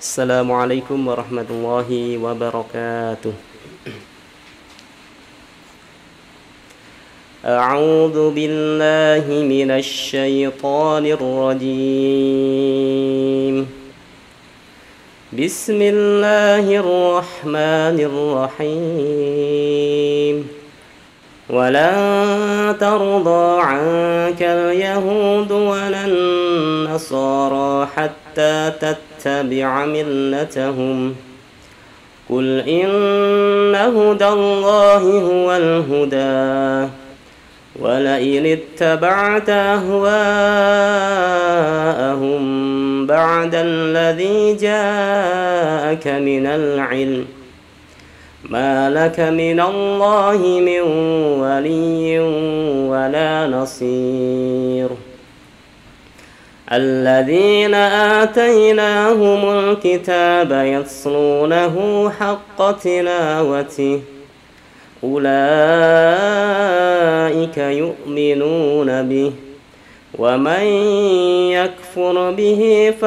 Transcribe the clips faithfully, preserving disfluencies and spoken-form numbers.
السلام عليكم ورحمة الله وبركاته. أعوذ بالله من الشيطان الرجيم. بسم الله الرحمن الرحيم. ولن ترضى عنك اليهود ولا النصارى حتى تتبع ملتهم قل إن هدى الله هو الهدى ولئن اتبعت أهواءهم بعد الذي جاءك من العلم ما لك من الله من ولي ولا نصير. الذين آتيناهم الكتاب يتلونه حق تلاوته أولئك يؤمنون به ومن يكفر به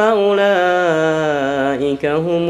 فأولئك هم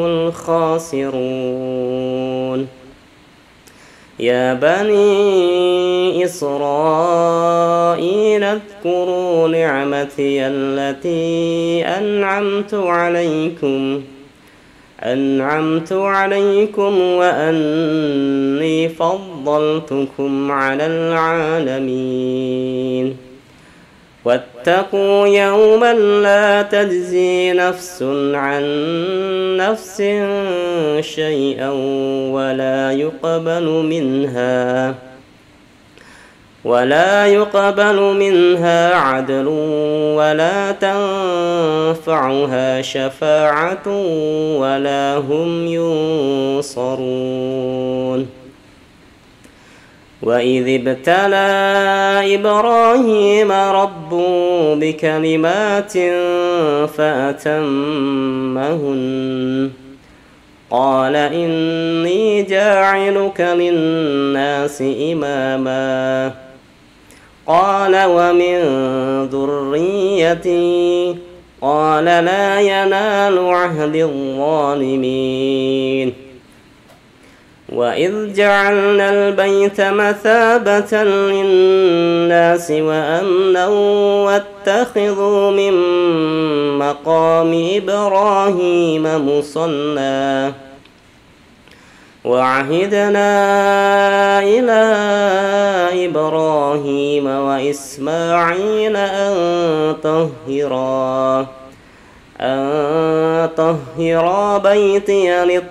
الخاسرون. يا بني إسرائيل اذكروا نعمتي التي أنعمت عليكم أنعمت عليكم وأني فضلتكم على العالمين. واتقوا يوما لا تجزي نفس عن نفس شيئا ولا يقبل منها ولا يقبل منها عدل ولا تنفعها شفاعة ولا هم ينصرون. وإذ ابتلى إبراهيم ربه بكلمات فأتمهن قال إني جاعلك للناس إماما قال ومن ذريتي قال لا ينال عهد الظالمين. وإذ جعلنا البيت مثابة للناس وأمنا واتخذوا من مقام إبراهيم مصلى وعهدنا إلى إبراهيم وإسماعيل أن طهرا أن طهرا بيتي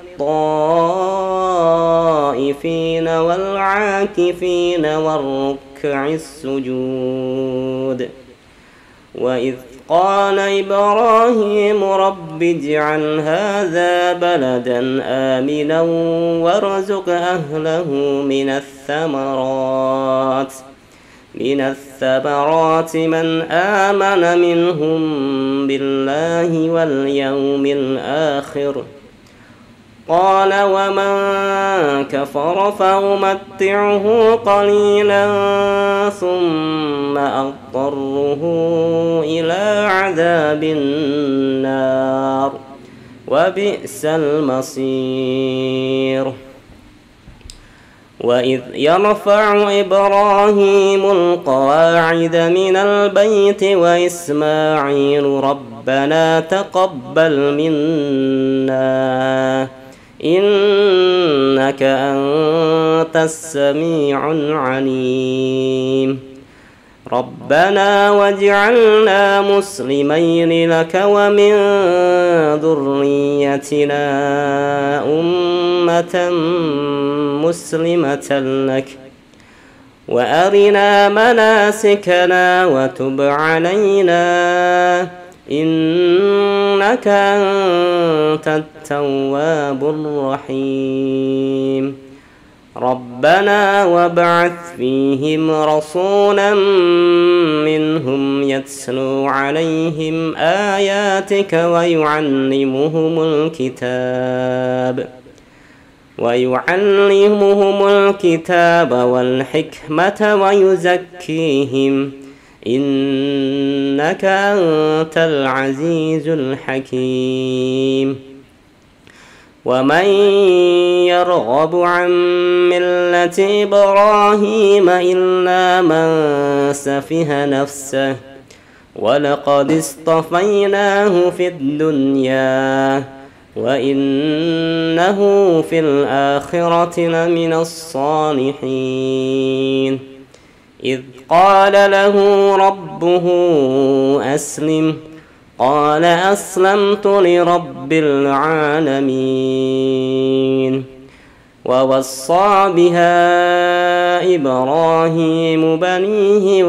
للطائفين والعاكفين والركع السجود. وإذ قال إبراهيم رب اجعل هذا بلدا آمنا وارزق أهله من الثمرات من الثمرات من آمن منهم بالله واليوم الآخر قال ومن كفر فأمتعه قليلا ثم أضطره إلى عذاب النار وبئس المصير. وإذ يرفع إبراهيم القواعد من البيت وإسماعيل ربنا تقبل منا إنك أنت السميع العليم. ربنا واجعلنا مسلمين لك ومن ذريتنا أمة مسلمة لك وأرنا مناسكنا وتب علينا إنك أنت التواب الرحيم. ربنا وابعث فيهم رسولا منهم يتلو عليهم آياتك ويعلمهم الكتاب ويعلمهم الكتاب والحكمة ويزكيهم إنك أنت العزيز الحكيم. ومن يرغب عن ملة إبراهيم إلا من سفه نفسه ولقد اصطفيناه في الدنيا وإنه في الآخرة لمن الصالحين إذ قال له ربه أسلم قال أسلمت لرب العالمين ووصى بها إبراهيم بنيه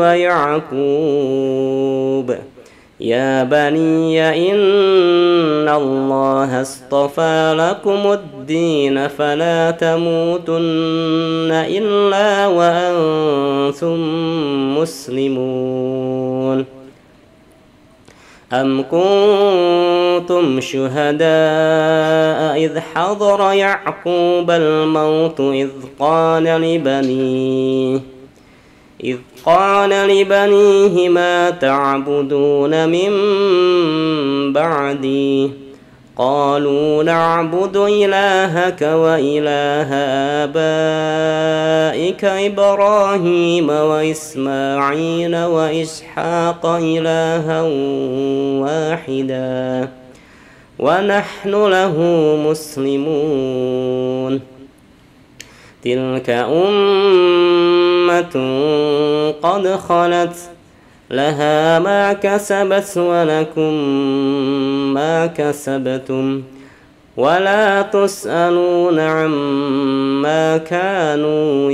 ويعقوب يا بني إن الله اصطفى لكم الدين فلا تموتن إلا وأنتم مسلمون أم كنتم شهداء إذ حضر يعقوب الموت إذ قال لبنيه إذ قال لبنيه ما تعبدون من بعدي قالوا نعبد إلهك وإله آبائك إبراهيم وإسماعيل وإسحاق إلها واحدا ونحن له مسلمون تلك أمة قد خلت لها ما كسبت ولكم ما كسبتم ولا تسألون عما كانوا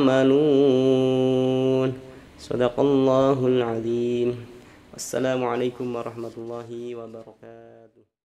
يعملون صدق الله العظيم. السلام عليكم ورحمة الله وبركاته.